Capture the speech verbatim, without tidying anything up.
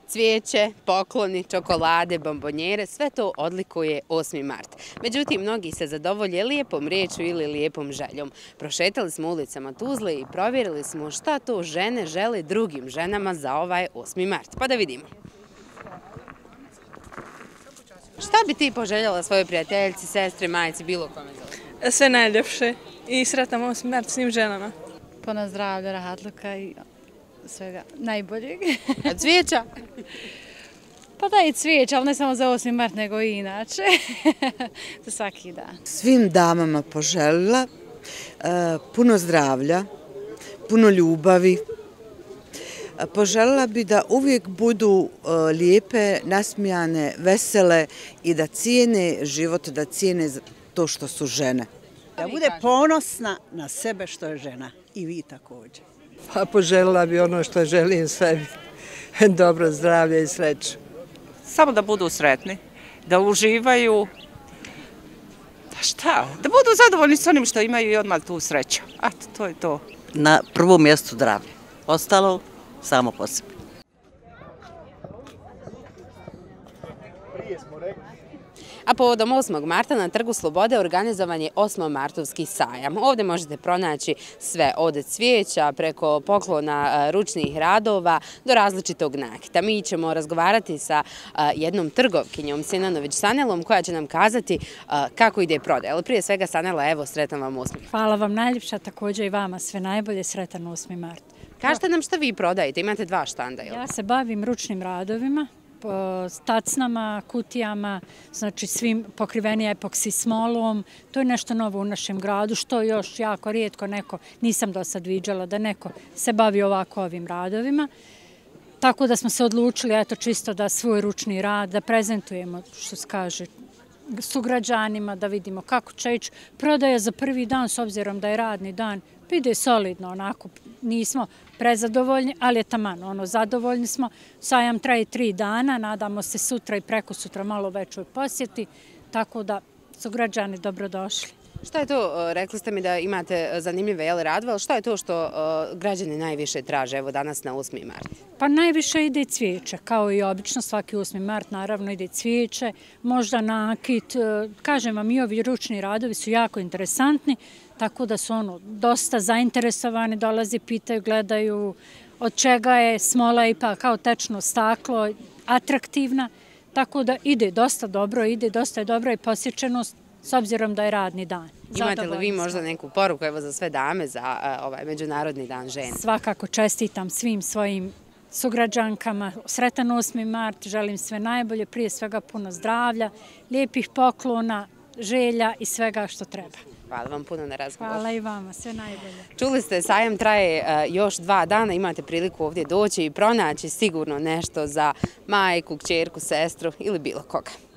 Cvijeće, pokloni, čokolade, bombonjere, sve to odlikuje osmi mart. Međutim, mnogi se zadovolje lijepom riječju ili lijepom željom. Prošetali smo ulicama Tuzle i provjerili smo šta to žene žele drugim ženama za ovaj osmi mart. Pa da vidimo. Šta bi ti poželjela svojoj prijateljici, sestri, majici, bilo kome za? Sve najljepše i sretan osmi mart svim ženama. Puno zdravlja, rahatluka i svega najboljeg. A cvijeća? Pa da i cvijeća, ali ne samo za osmi mart, nego i inače. Za svaki dan. Svim damama poželila puno zdravlja, puno ljubavi. Poželjela bi da uvijek budu lijepe, nasmijane, vesele i da cijene život, da cijene to što su žene. Da bude ponosna na sebe što je žena i vi također. Pa poželjela bi ono što želim sebi. Dobro zdravlje i sreću. Samo da budu sretni, da uživaju, da šta, da budu zadovoljni s onim što imaju i odmah tu sreću. A to je to. Na prvom mjestu zdravlje. Ostalo samo po sebi. A povodom osmog marta na Trgu Slobode organizovan je osmomartovski sajam. Ovdje možete pronaći sve od cvijeća preko poklona ručnih radova do različitog nakita. Mi ćemo razgovarati sa jednom trgovkinjom, Sinanović Sanelom, koja će nam kazati kako ide prodaja. Ali prije svega, Sanela, evo, sretan vam osmi mart. Hvala vam najljepša, također i vama sve najbolje, sretan osmi mart. Kažete nam šta vi prodajete, imate dva štanda, jel? Ja se bavim ručnim radovima, stacnama, kutijama, znači svim pokrivenija epoksi smolom. To je nešto novo u našem gradu, što još jako rijetko neko, nisam do sad viđala da neko se bavi ovako ovim radovima. Tako da smo se odlučili, eto, čisto da svoj ručni rad, da prezentujemo, što se kaže, sugrađanima, da vidimo kako će ići. Prodaja za prvi dan, s obzirom da je radni dan, ide solidno, onako, nismo prezadovoljni, ali je taman, ono, zadovoljni smo. Sajam traje tri dana, nadamo se sutra i preko sutra malo većoj posjeti, tako da su građani dobrodošli. Šta je to, rekli ste mi da imate zanimljive radove, ali šta je to što građani najviše traže, evo danas na osmi mart? Pa najviše ide cvijeće, kao i obično, svaki osmi mart naravno ide cvijeće, možda nakit, kažem vam i ovi ručni radovi su jako interesantni, tako da su ono dosta zainteresovani, dolaze, pitaju, gledaju od čega je smola ipak kao tečno staklo, atraktivna, tako da ide dosta dobro, ide dosta je dobra i posjećenost s obzirom da je radni dan. Imate li vi možda neku poruku evo za sve dame za ovaj Međunarodni dan žena? Svakako čestitam svim svojim sugrađankama, sretan osmi mart, želim sve najbolje, prije svega puno zdravlja, lijepih poklona, želja i svega što treba. Hvala vam puno na razgovoru. Hvala i vama, sve najbolje. Čuli ste, sajam traje još dva dana, imate priliku ovdje doći i pronaći sigurno nešto za majku, kćerku, sestru ili bilo koga.